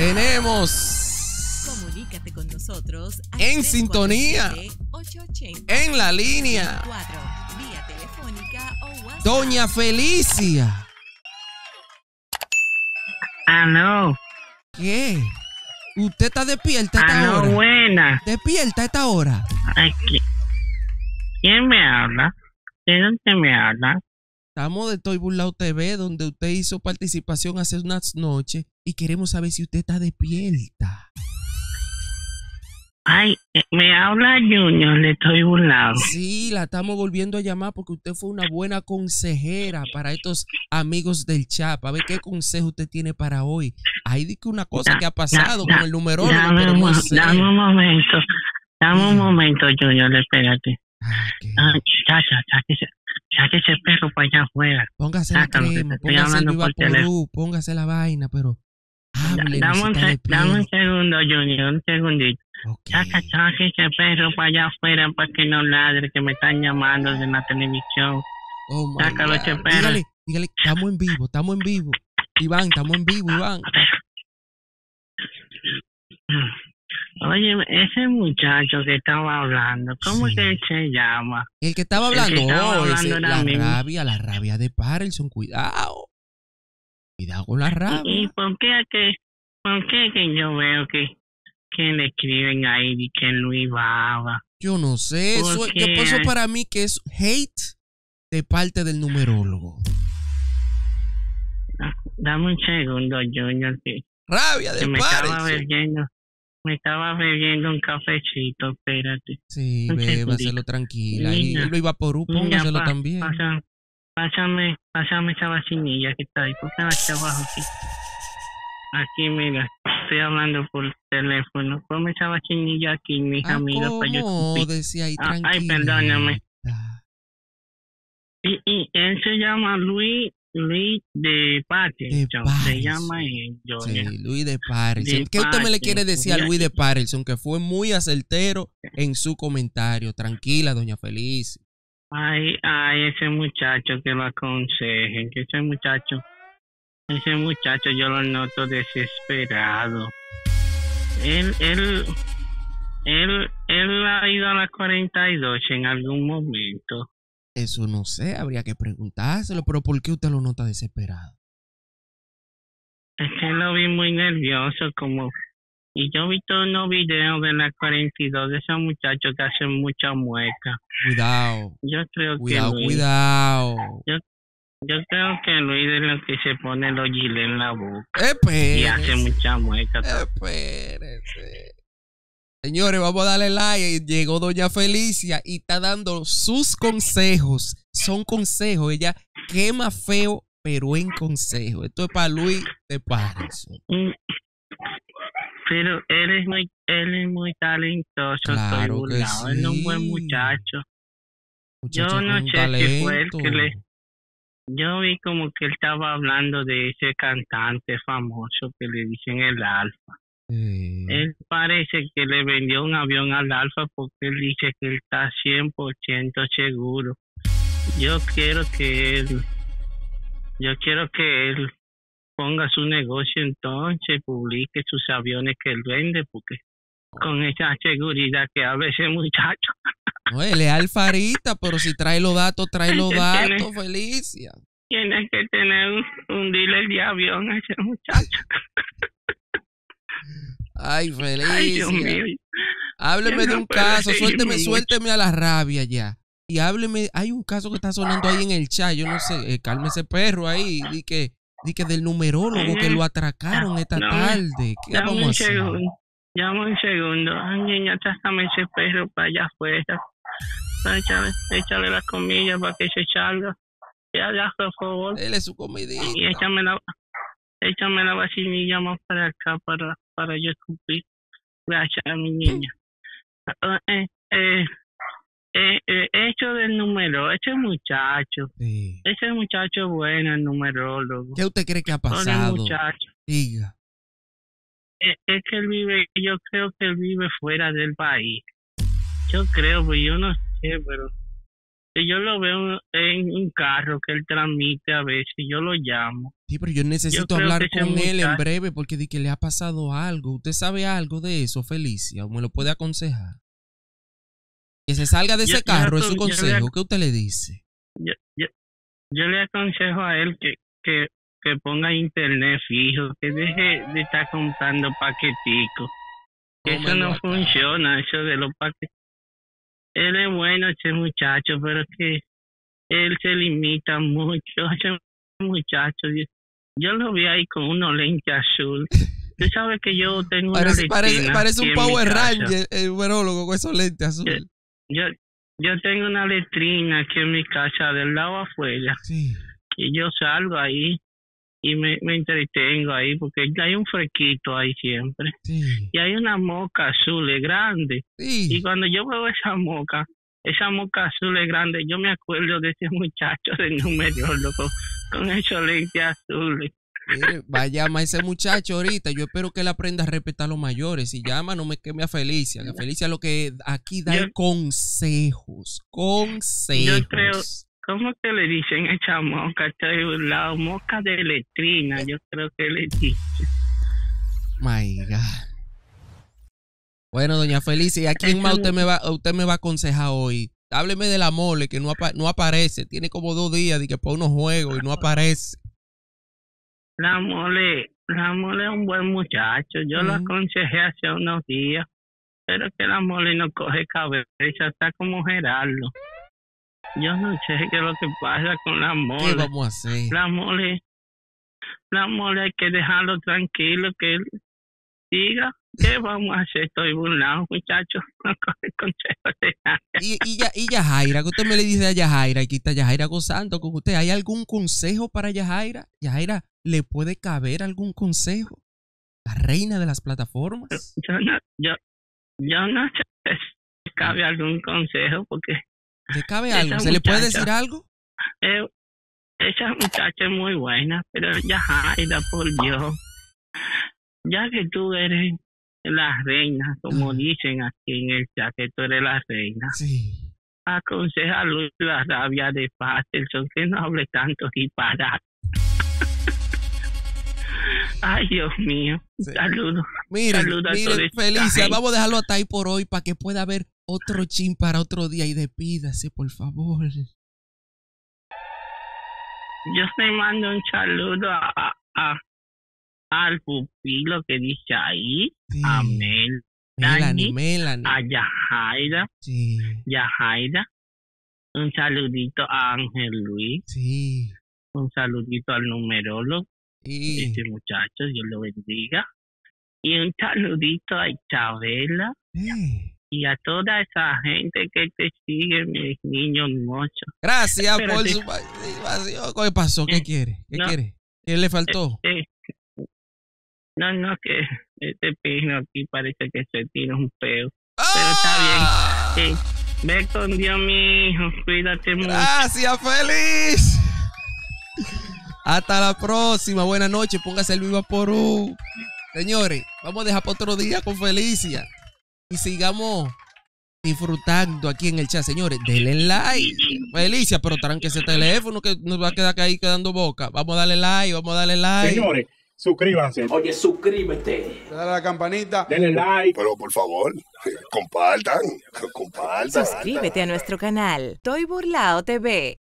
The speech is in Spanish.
Tenemos Comunícate con nosotros en sintonía, 880 en la línea, 4, vía telefónica o WhatsApp. Doña Felicia. Aló. ¿Qué? ¿Usted está despierta a esta Aló, hora? buena. ¿Despierta a esta hora? ¿Quién me habla? ¿De dónde me habla? Estamos de Estoy Burlao TV, donde usted hizo participación hace unas noches y queremos saber si usted está despierta. Ay, me habla Junior, le estoy burlado. Sí, la estamos volviendo a llamar porque usted fue una buena consejera para estos amigos del chat. A ver qué consejo usted tiene para hoy. Ahí dice una cosa que ha pasado con el numerólogo, pero no sé. Dame un momento, Junior, espérate. Sáquese ese perro para allá afuera. Póngase la crema, póngase el Vivaporú, póngase la vaina, pero hable. Dame un segundo, Junior, un segundito. Okay. Saque ese perro para allá afuera para que no ladre, que me están llamando de la televisión. Oh my Sácalo God. ese perro. Dígale, estamos en vivo. Iván, estamos en vivo, Iván. Oye, ese muchacho que estaba hablando, ¿cómo Sí. que él se llama? El que estaba hablando, hablando ahora mismo. la rabia de Parelson, cuidado. Cuidado con la rabia. ¿Y por qué que yo veo que le escriben ahí y que Luis Baba? Yo no sé, ¿Por yo qué? pienso para mí que es hate de parte del numerólogo. Dame un segundo, Junior, que Rabia de me Parelson. estaba bebiendo un cafecito, espérate. Sí, Un bébaselo segundito. tranquila. Y Niña, el Vivaporú, póngaselo Niña, también. Pásame esa vacinilla que está ahí. ¿Por qué no está abajo aquí? Aquí, mira, estoy hablando por teléfono. Ponme esa vacinilla aquí, mija, mira, para yo escupir. Decía ahí, Ay, tranquila. perdóname. Y él se llama Luis de Patterson. Se llama él, Junior. Sí, Luis de Parelson. De ¿Qué usted me le Parelson. quiere decir a Luis de Parelson? Que fue muy acertero en su comentario. Tranquila, doña Feliz. Ay, ese muchacho que lo aconsejen, que ese muchacho yo lo noto desesperado. Él ha ido a la 42 en algún momento. Eso no sé, habría que preguntárselo. Pero ¿por qué usted lo nota desesperado? Es que lo vi muy nervioso, y yo vi todos unos videos de la 42 de esos muchachos que hacen mucha mueca. Cuidado. Yo creo Cuidado. Yo creo que Luis es lo que se pone los giles en la boca. Espérese. Y hace mucha mueca. Espérese. Señores, vamos a darle like. Llegó doña Felicia y está dando sus consejos. Son consejos. Ella quema feo, pero en consejo. Esto es para Luis de Parelson. Pero él es muy talentoso. Claro que sí. Él es un buen muchacho. Muchacho Yo no con sé si fue el talento. que yo vi como que él estaba hablando de ese cantante famoso que le dicen el Alfa. Él parece que le vendió un avión al Alfa porque él dice que él está 100% seguro. Yo quiero que él ponga su negocio entonces, publique sus aviones que él vende, porque con esa seguridad que habla ese muchacho. No, él es alfarita, pero si trae los datos, Felicia. Tiene que tener un dealer de avión ese muchacho. Ay, Felicia. Ay, Dios mío. Hábleme de un caso, suélteme mucho. a la rabia ya. Y hábleme, hay un caso que está sonando ahí en el chat, yo no sé, calme ese perro ahí, di que del numerólogo que lo atracaron esta tarde. ¿Qué vamos a hacer? Dame un segundo. Ay, niña, sácame ese perro para allá afuera. Échale la comida para que se salga. Ya, por favor. Dele su comidita. Y échame la vacinilla más para acá para yo escupir. Gracias, mi niña. Hecho del número, ese muchacho bueno, el numerólogo. ¿Qué usted cree que ha Pobre pasado? muchacho. Diga. Es que yo creo que él vive fuera del país. Yo creo, pues yo no sé, pero que yo lo veo en un carro que él transmite a veces, yo lo llamo. Sí, pero yo necesito hablar con él en breve porque di que le ha pasado algo. ¿Usted sabe algo de eso, Felicia? ¿O me lo puede aconsejar? Que se salga de ese carro, es su consejo. ¿Qué usted le dice? Yo le aconsejo a él que ponga internet fijo, que deje de estar comprando paqueticos. Eso no funciona, eso de los paquetes. Él es bueno, ese muchacho, pero es que él se limita mucho, ese muchacho. Yo lo vi ahí con unos lentes azul. Tú sabes que yo tengo una letrina. Parece un Power Ranger, el numerólogo con esos lentes azules. Yo tengo una letrina aquí en mi casa, del lado afuera. Sí. Y yo salgo ahí y me entretengo ahí porque hay un fresquito ahí siempre. Sí. Y hay una mosca azul grande. Sí. Y cuando yo veo esa mosca azul grande, yo me acuerdo de ese muchacho del numerólogo con esos lentes azules. Mire, va a llamar a ese muchacho ahorita. Yo espero que él aprenda a respetar a los mayores. Si llama, no me queme a Felicia. Que Felicia lo que aquí da es consejos. Yo creo, ¿cómo que le dicen esa mosca? La mosca de letrina, yo creo que le dicen. My God. Bueno, doña Felicia, ¿y a quién más usted me va a aconsejar hoy? Hábleme de la mole, que no aparece. Tiene como 2 días de que pone unos juegos y no aparece. La mole es un buen muchacho. Yo lo aconsejé hace unos días, pero que la mole no coge cabeza, está como Gerardo. Yo no sé qué es lo que pasa con la mole. ¿Qué vamos a hacer? La mole hay que dejarlo tranquilo, que él diga, ¿qué vamos a hacer? Estoy burlado, muchachos. No coge consejos de nada. Y Yajaira, que usted me le dice a Yajaira, aquí está Yajaira gozando con usted. ¿Hay algún consejo para Yajaira? Yajaira, ¿le puede caber algún consejo? La reina de las plataformas. Yo no sé si cabe algún consejo porque... ¿Le cabe algo? ¿Se le puede decir algo? Esa muchacha es muy buena, pero Yajaira, por Dios, ya que tú eres la reina, como dicen aquí en el chat, que tú eres la reina, sí. Aconseja a Luis la rabia de Patterson, que no hable tanto disparate. Ay, Dios mío. Sí. Saludos. Miren, Felicia, vamos a dejarlo hasta ahí por hoy para que pueda haber otro chin para otro día y despídase, por favor. Yo te mando un saludo al pupilo que dice ahí, sí. A Melanie, a Yajaira, sí. Yajaira, un saludito a Ángel Luis, sí. Un saludito al numerólogo, sí. Este muchacho, Dios lo bendiga, y un saludito a Isabela, sí. Y a toda esa gente que te sigue, mis niños hermosos. Gracias por su participación. ¿Qué pasó? ¿Qué quiere? ¿Quiere? ¿Qué le faltó? No, que este pino aquí parece que se tira un peo. Pero está bien. Sí. Ve con Dios, mi hijo. Cuídate mucho. Gracias, feliz. Hasta la próxima. Buenas noches. Póngase el Viva Porú. Señores, vamos a dejar para otro día con Felicia. Y sigamos disfrutando aquí en el chat. Señores, denle like. Felicia, pero tranque ese teléfono que nos va a quedar ahí quedando boca. Vamos a darle like. Señores, suscríbanse. Oye, suscríbete. Dale a la campanita. Denle like. Pero por favor, compartan. Suscríbete a nuestro canal Toy Burlao TV.